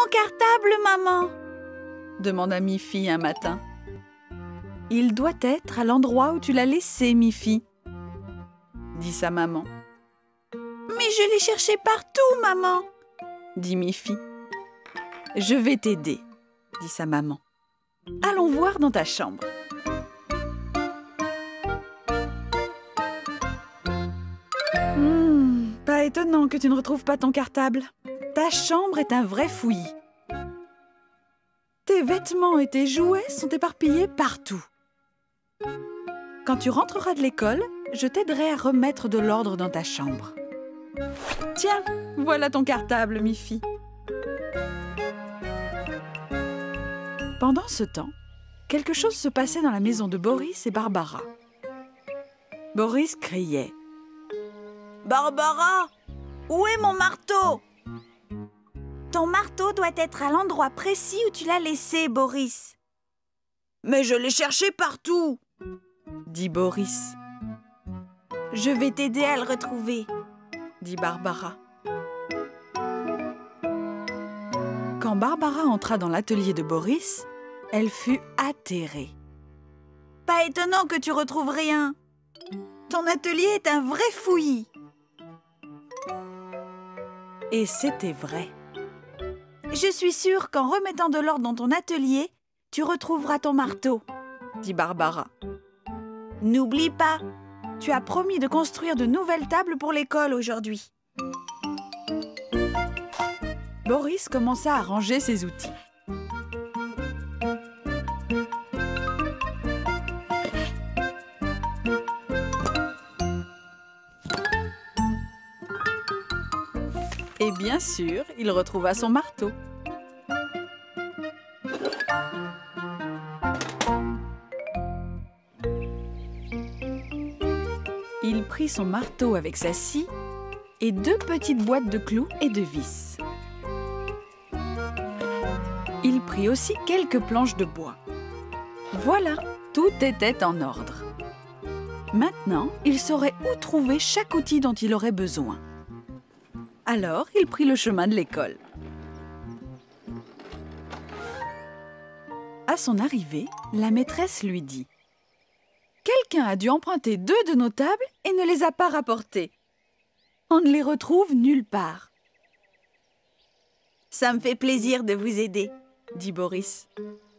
cartable, maman? demanda Mi-Fi un matin. Il doit être à l'endroit où tu l'as laissé, Mi-Fi, dit sa maman. Mais je l'ai cherché partout, maman, dit Mi-Fi. Je vais t'aider, dit sa maman. Allons voir dans ta chambre. Pas étonnant que tu ne retrouves pas ton cartable. Ta chambre est un vrai fouillis. Tes vêtements et tes jouets sont éparpillés partout. Quand tu rentreras de l'école, je t'aiderai à remettre de l'ordre dans ta chambre. Tiens, voilà ton cartable, Mi-Fi. Pendant ce temps, quelque chose se passait dans la maison de Boris et Barbara. Boris criait. « Barbara, où est mon marteau? » Ton marteau doit être à l'endroit précis où tu l'as laissé, Boris. Mais je l'ai cherché partout, dit Boris. Je vais t'aider à le retrouver, dit Barbara. Quand Barbara entra dans l'atelier de Boris, elle fut atterrée. Pas étonnant que tu retrouves rien. Ton atelier est un vrai fouillis. Et c'était vrai. Je suis sûre qu'en remettant de l'ordre dans ton atelier, tu retrouveras ton marteau, dit Barbara. N'oublie pas, tu as promis de construire de nouvelles tables pour l'école aujourd'hui. Boris commença à ranger ses outils. Et bien sûr, il retrouva son marteau. Il prit son marteau avec sa scie et 2 petites boîtes de clous et de vis. Il prit aussi quelques planches de bois. Voilà, tout était en ordre. Maintenant, il saurait où trouver chaque outil dont il aurait besoin. Alors, il prit le chemin de l'école. À son arrivée, la maîtresse lui dit « Quelqu'un a dû emprunter 2 de nos tables et ne les a pas rapportées. On ne les retrouve nulle part. » « Ça me fait plaisir de vous aider, » dit Boris.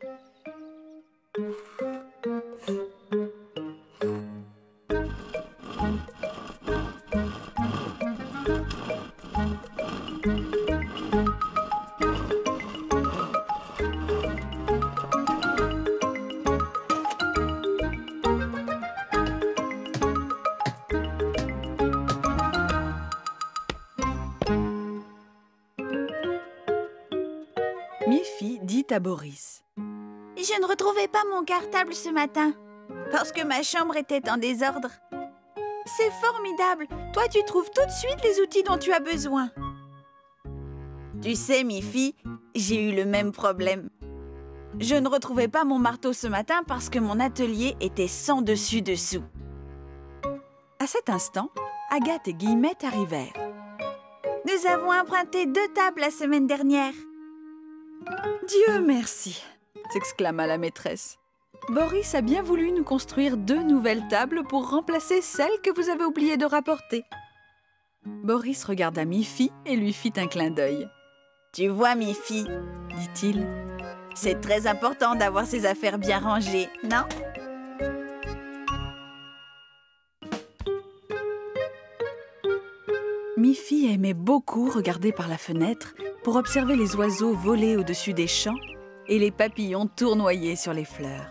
Mi-Fi dit à Boris. « Je ne retrouvais pas mon cartable ce matin, parce que ma chambre était en désordre. C'est formidable, toi tu trouves tout de suite les outils dont tu as besoin. » Tu sais, Mi-Fi, j'ai eu le même problème. Je ne retrouvais pas mon marteau ce matin parce que mon atelier était sans dessus-dessous. À cet instant, Agathe et Guillemette arrivèrent. « Nous avons emprunté 2 tables la semaine dernière. » Dieu merci, s'exclama la maîtresse. Boris a bien voulu nous construire 2 nouvelles tables pour remplacer celles que vous avez oublié de rapporter. Boris regarda Mi-Fi et lui fit un clin d'œil. Tu vois, Mi-Fi, dit-il, c'est très important d'avoir ses affaires bien rangées, non? Mi-Fi aimait beaucoup regarder par la fenêtre pour observer les oiseaux voler au-dessus des champs et les papillons tournoyer sur les fleurs.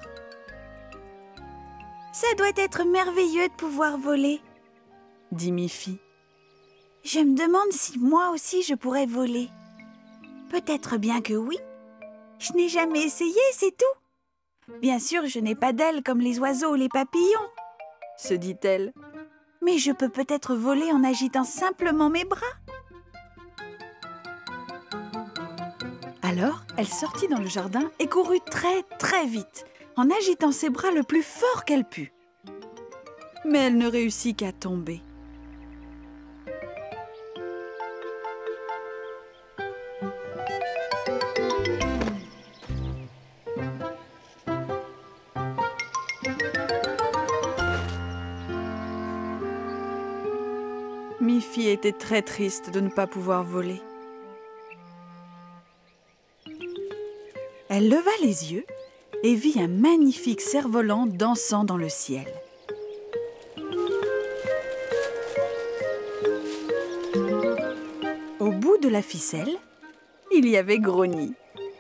Ça doit être merveilleux de pouvoir voler, dit Mi-Fi. Je me demande si moi aussi je pourrais voler. Peut-être bien que oui. Je n'ai jamais essayé, c'est tout. Bien sûr, je n'ai pas d'ailes comme les oiseaux ou les papillons, se dit-elle. Mais je peux peut-être voler en agitant simplement mes bras. Alors, elle sortit dans le jardin et courut très, très vite, en agitant ses bras le plus fort qu'elle put. Mais elle ne réussit qu'à tomber. était très triste de ne pas pouvoir voler. Elle leva les yeux et vit un magnifique cerf-volant dansant dans le ciel. Au bout de la ficelle, il y avait Grogny.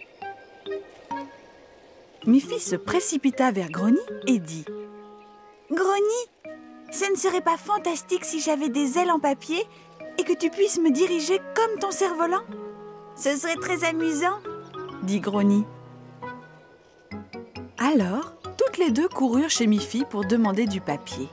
Miffy se précipita vers Grogny et dit « Grogny, ce ne serait pas fantastique si j'avais des ailes en papier et que tu puisses me diriger comme ton cerf-volant? Ce serait très amusant. » dit Grogny. Alors, toutes les deux coururent chez Miffy pour demander du papier.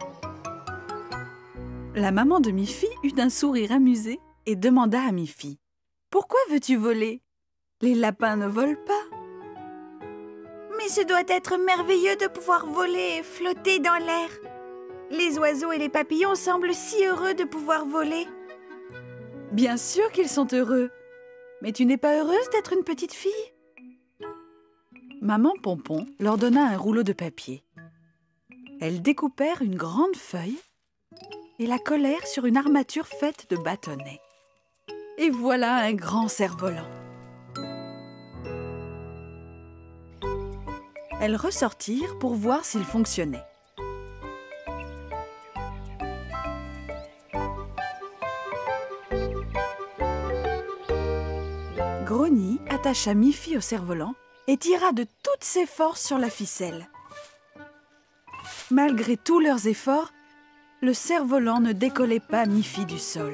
La maman de Miffy eut un sourire amusé et demanda à Miffy « Pourquoi veux-tu voler? Les lapins ne volent pas. » Mais ce doit être merveilleux de pouvoir voler et flotter dans l'air. Les oiseaux et les papillons semblent si heureux de pouvoir voler. Bien sûr qu'ils sont heureux. Mais tu n'es pas heureuse d'être une petite fille? Maman Pompon leur donna un rouleau de papier. Elles découpèrent une grande feuille et la collèrent sur une armature faite de bâtonnets. Et voilà un grand cerf-volant. Elles ressortirent pour voir s'il fonctionnait. Grogny attacha Miffy au cerf-volant et tira de toutes ses forces sur la ficelle. Malgré tous leurs efforts, le cerf-volant ne décollait pas Miffy du sol.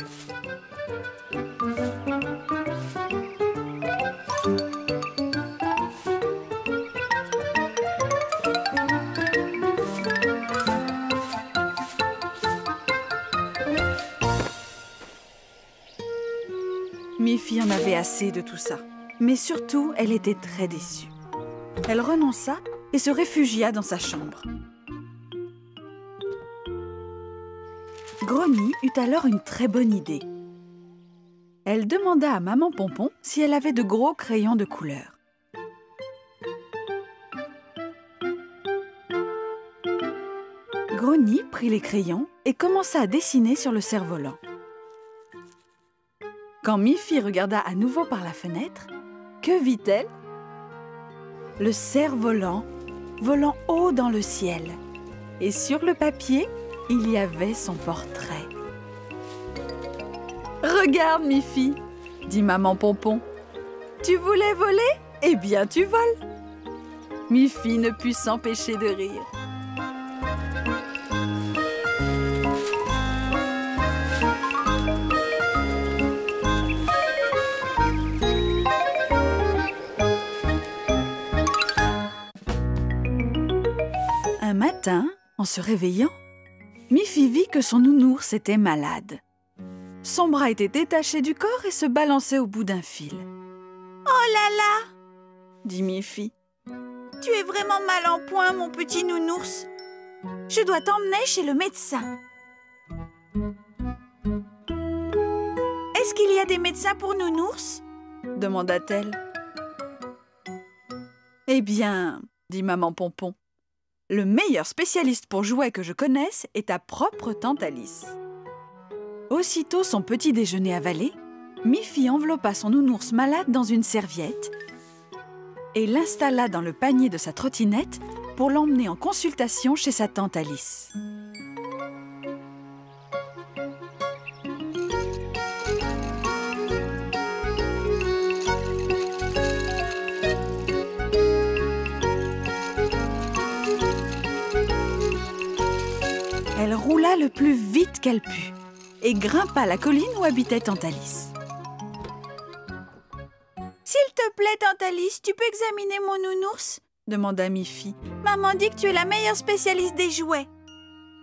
Miffy en avait assez de tout ça. Mais surtout, elle était très déçue. Elle renonça et se réfugia dans sa chambre. Grogny eut alors une très bonne idée. Elle demanda à maman Pompon si elle avait de gros crayons de couleur. Grogny prit les crayons et commença à dessiner sur le cerf-volant. Quand Miffy regarda à nouveau par la fenêtre, que vit-elle? Le cerf-volant volant haut dans le ciel. Et sur le papier, il y avait son portrait. « Regarde, Miffy, » dit maman Pompon. « Tu voulais voler? Eh bien, tu voles !» Miffy ne put s'empêcher de rire. Un matin, en se réveillant, Miffy vit que son nounours était malade. Son bras était détaché du corps et se balançait au bout d'un fil. « Oh là là !» dit Miffy. « Tu es vraiment mal en point, mon petit nounours. Je dois t'emmener chez le médecin. » « Est-ce qu'il y a des médecins pour nounours ?» demanda-t-elle. « Eh bien, dit maman Pompon, le meilleur spécialiste pour jouets que je connaisse est ta propre tante Alice. » Aussitôt son petit déjeuner avalé, Miffy enveloppa son nounours malade dans une serviette et l'installa dans le panier de sa trottinette pour l'emmener en consultation chez sa tante Alice. Elle roula le plus vite qu'elle put et grimpa la colline où habitait tante Alice. « S'il te plaît, tante Alice, tu peux examiner mon nounours ?» demanda Miffy. « Maman dit que tu es la meilleure spécialiste des jouets. »« Vraiment ?»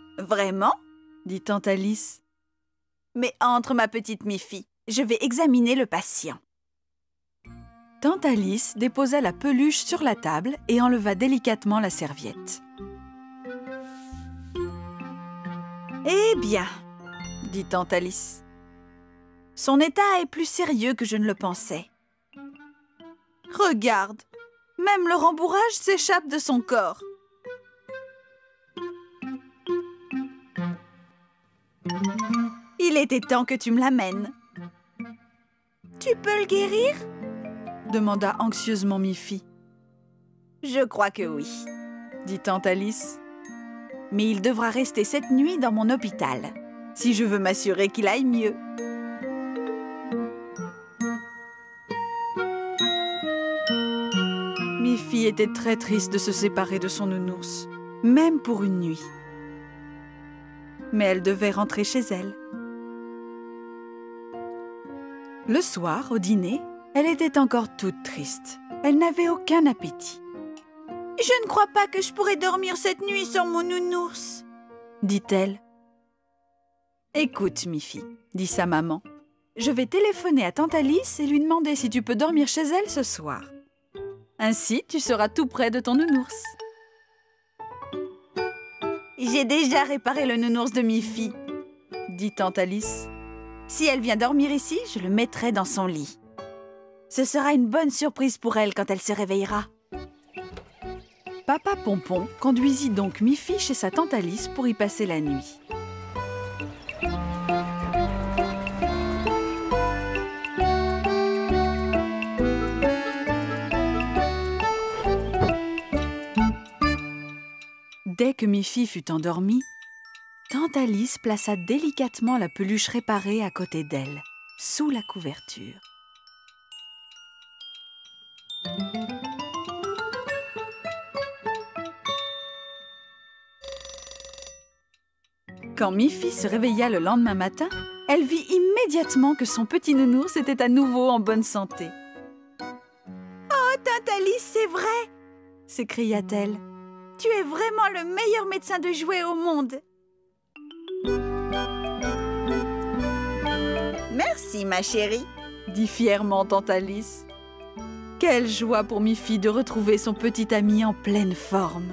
dit tante Alice. « Mais entre, ma petite Miffy, je vais examiner le patient. » Tante Alice déposa la peluche sur la table et enleva délicatement la serviette. « Eh bien, dit tante Alice, son état est plus sérieux que je ne le pensais. Regarde, même le rembourrage s'échappe de son corps. Il Il était temps que tu me l'amènes. Tu peux le guérir? Demanda anxieusement Miffy. Je crois que oui, Dit tante Alice. mais il devra rester cette nuit dans mon hôpital, si je veux m'assurer qu'il aille mieux. Miffy était très triste de se séparer de son nounours, même pour une nuit. Mais elle devait rentrer chez elle. Le soir, au dîner, elle était encore toute triste. Elle n'avait aucun appétit, Je ne crois pas que je pourrais dormir cette nuit sans mon nounours. dit-elle. Écoute, Miffy, dit sa maman. Je vais téléphoner à tante Alice et lui demander si tu peux dormir chez elle ce soir. Ainsi, tu seras tout près de ton nounours. J'ai déjà réparé le nounours de Miffy. Dit tante Alice. Si elle vient dormir ici, je le mettrai dans son lit. Ce sera une bonne surprise pour elle quand elle se réveillera. Papa Pompon conduisit donc Miffy chez sa tante Alice pour y passer la nuit. Dès que Miffy fut endormie, tante Alice plaça délicatement la peluche réparée à côté d'elle, sous la couverture. Quand Miffy se réveilla le lendemain matin, elle vit immédiatement que son petit nounours était à nouveau en bonne santé. « Oh, tante Alice, c'est vrai! » s'écria-t-elle. « Tu es vraiment le meilleur médecin de jouets au monde. » Merci, ma chérie, dit fièrement tante Alice. Quelle joie pour Miffy de retrouver son petit ami en pleine forme.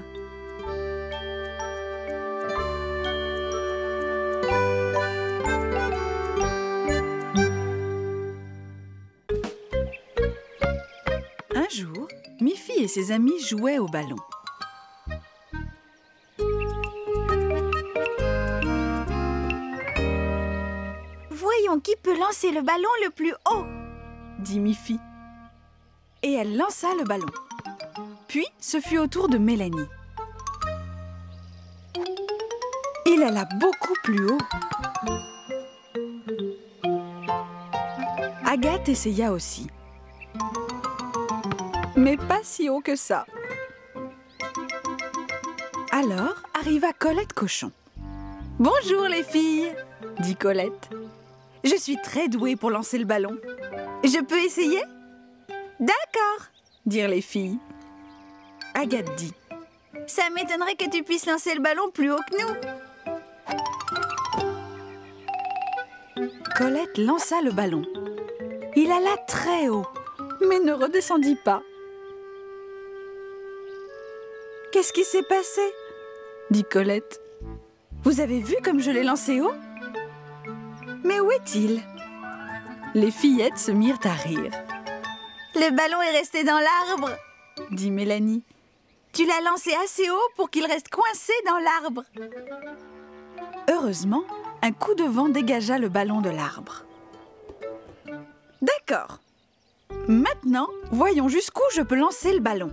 Un jour, Miffy et ses amis jouaient au ballon. Voyons qui peut lancer le ballon le plus haut, dit Miffy. Et elle lança le ballon. Puis, ce fut au tour de Mélanie. Il alla beaucoup plus haut. Agathe essaya aussi. Mais pas si haut que ça. Alors arriva Colette Cochon. « Bonjour les filles !» dit Colette. « Je suis très douée pour lancer le ballon. Je peux essayer ?» « D'accord, dirent les filles. Agathe dit. Ça m'étonnerait que tu puisses lancer le ballon plus haut que nous. » Colette lança le ballon. Il alla très haut, mais ne redescendit pas. « Qu'est-ce qui s'est passé ?» dit Colette. « Vous avez vu comme je l'ai lancé haut ? Mais où est-il » Les fillettes se mirent à rire. Le ballon est resté dans l'arbre, dit Mélanie. Tu l'as lancé assez haut pour qu'il reste coincé dans l'arbre. Heureusement, un coup de vent dégagea le ballon de l'arbre. D'accord. Maintenant, voyons jusqu'où je peux lancer le ballon.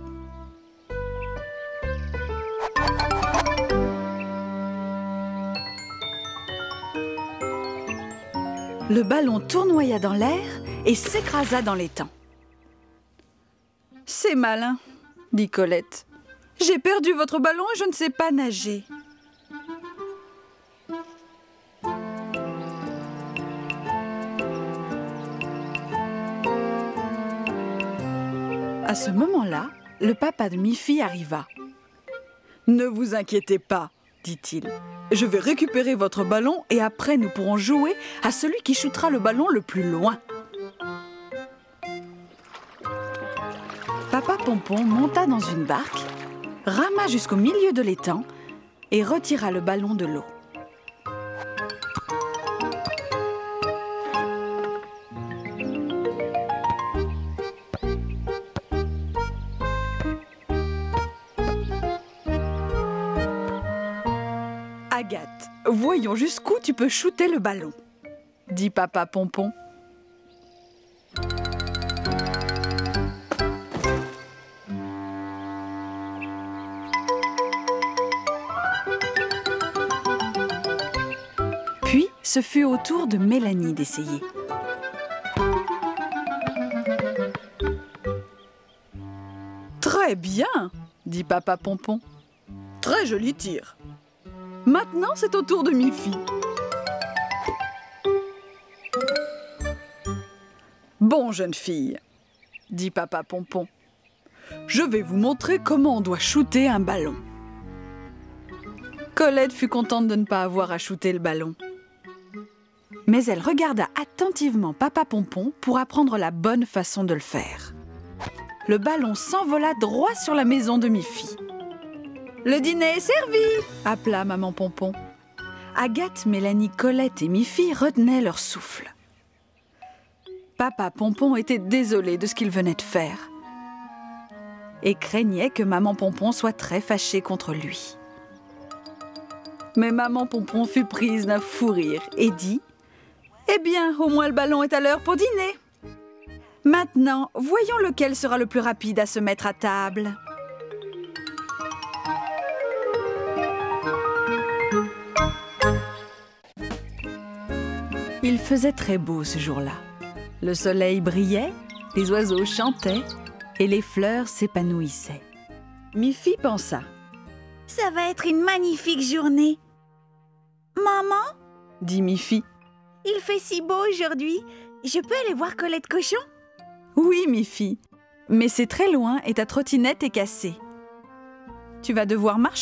Le ballon tournoya dans l'air et s'écrasa dans l'étang. « C'est malin, » dit Colette. « J'ai perdu votre ballon et je ne sais pas nager. » À ce moment-là, le papa de Miffy arriva. « Ne vous inquiétez pas, dit-il. Je vais récupérer votre ballon et après nous pourrons jouer à celui qui shootera le ballon le plus loin. » Papa Pompon monta dans une barque, rama jusqu'au milieu de l'étang et retira le ballon de l'eau. Agathe, voyons jusqu'où tu peux shooter le ballon. dit Papa Pompon. Puis, ce fut au tour de Mélanie d'essayer. Très bien, dit Papa Pompon. Très joli tir. Maintenant, c'est au tour de Miffy. Bon, jeune fille, dit Papa Pompon, je vais vous montrer comment on doit shooter un ballon. Colette fut contente de ne pas avoir à shooter le ballon. Mais elle regarda attentivement Papa Pompon pour apprendre la bonne façon de le faire. Le ballon s'envola droit sur la maison de Miffy. « Le dîner est servi !» appela Maman Pompon. Agathe, Mélanie, Colette et Miffy retenaient leur souffle. Papa Pompon était désolé de ce qu'il venait de faire et craignait que Maman Pompon soit très fâchée contre lui. Mais Maman Pompon fut prise d'un fou rire et dit « Eh bien, au moins le ballon est à l'heure pour dîner. Maintenant, voyons lequel sera le plus rapide à se mettre à table. » Il faisait très beau ce jour-là. Le soleil brillait, les oiseaux chantaient et les fleurs s'épanouissaient. Miffy pensa. « Ça va être une magnifique journée. »« Maman ?» dit Miffy. « Il fait si beau aujourd'hui. Je peux aller voir Colette Cochon ?» ?»« Oui, Miffy, mais c'est très loin et ta trottinette est cassée. Tu vas devoir marcher. »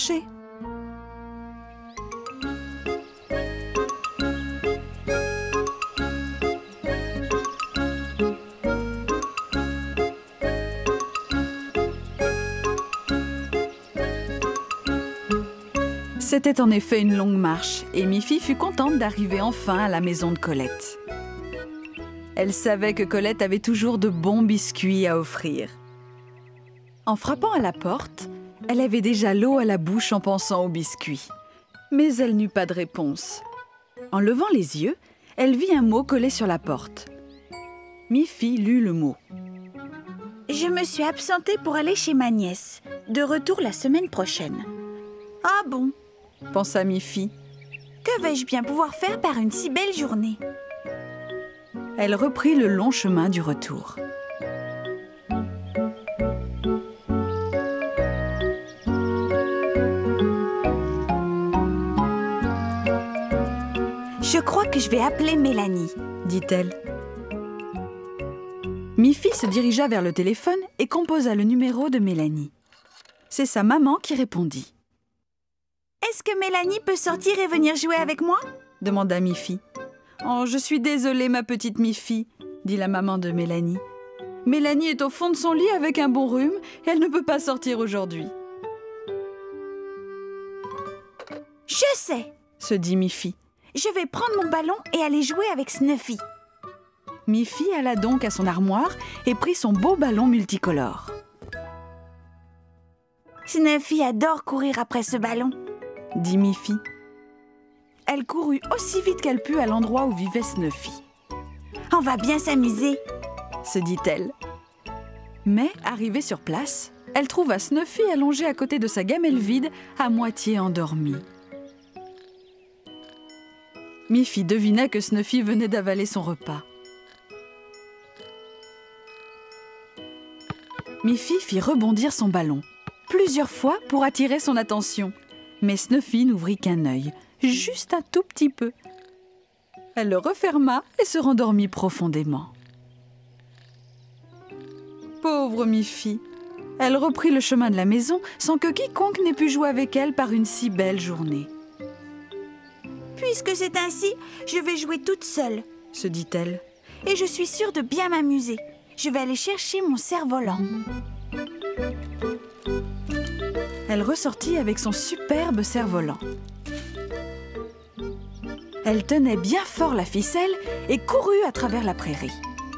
C'était en effet une longue marche et Miffy fut contente d'arriver enfin à la maison de Colette. Elle savait que Colette avait toujours de bons biscuits à offrir. En frappant à la porte, elle avait déjà l'eau à la bouche en pensant aux biscuits. Mais elle n'eut pas de réponse. En levant les yeux, elle vit un mot collé sur la porte. Miffy lut le mot. « Je me suis absentée pour aller chez ma nièce. De retour la semaine prochaine. »« Ah bon ?» pensa Miffy. « Que vais-je bien pouvoir faire par une si belle journée ?» Elle reprit le long chemin du retour. « Je crois que je vais appeler Mélanie, » dit-elle. Miffy se dirigea vers le téléphone et composa le numéro de Mélanie. C'est sa maman qui répondit. « Est-ce que Mélanie peut sortir et venir jouer avec moi ?» demanda Miffy. « Oh, je suis désolée, ma petite Miffy, » dit la maman de Mélanie. « Mélanie est au fond de son lit avec un bon rhume et elle ne peut pas sortir aujourd'hui. »« Je sais !» se dit Miffy. « Je vais prendre mon ballon et aller jouer avec Snuffy. » Miffy alla donc à son armoire et prit son beau ballon multicolore. « Snuffy adore courir après ce ballon, » dit Miffy. Elle courut aussi vite qu'elle put à l'endroit où vivait Snuffy. « On va bien s'amuser, » se dit-elle. Mais, arrivée sur place, elle trouva Snuffy allongé à côté de sa gamelle vide, à moitié endormie. Miffy devina que Snuffy venait d'avaler son repas. Miffy fit rebondir son ballon, plusieurs fois pour attirer son attention. Mais Snuffy n'ouvrit qu'un œil, juste un tout petit peu. Elle le referma et se rendormit profondément. Pauvre Miffy, elle reprit le chemin de la maison sans que quiconque n'ait pu jouer avec elle par une si belle journée. « Puisque c'est ainsi, je vais jouer toute seule, » se dit-elle. « Et je suis sûre de bien m'amuser. Je vais aller chercher mon cerf-volant. » Elle ressortit avec son superbe cerf-volant. Elle tenait bien fort la ficelle et courut à travers la prairie.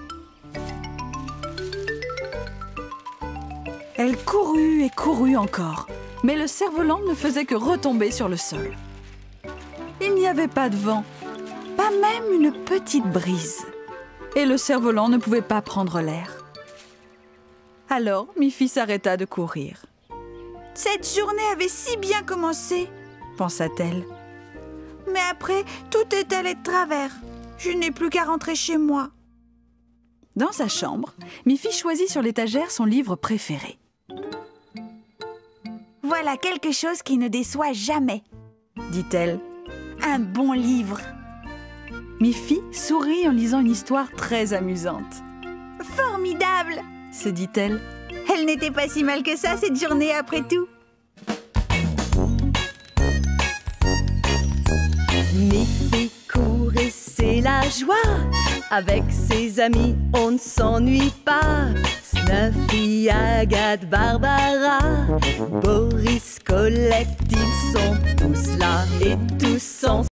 Elle courut et courut encore, mais le cerf-volant ne faisait que retomber sur le sol. Il n'y avait pas de vent, pas même une petite brise. Et le cerf-volant ne pouvait pas prendre l'air. Alors, Miffy s'arrêta de courir. Cette journée avait si bien commencé, Pensa-t-elle. mais après, tout est allé de travers. Je n'ai plus qu'à rentrer chez moi. Dans sa chambre, Miffy choisit sur l'étagère son livre préféré. Voilà quelque chose qui ne déçoit jamais. Dit-elle. Un bon livre. Miffy sourit en lisant une histoire très amusante. Formidable! Se dit-elle. Elle n'était pas si mal que ça cette journée après tout. Miffy court et c'est la joie. Avec ses amis, on ne s'ennuie pas. Snuffy, Agathe, Barbara, Boris, Colette, ils sont tous là et tous ensemble.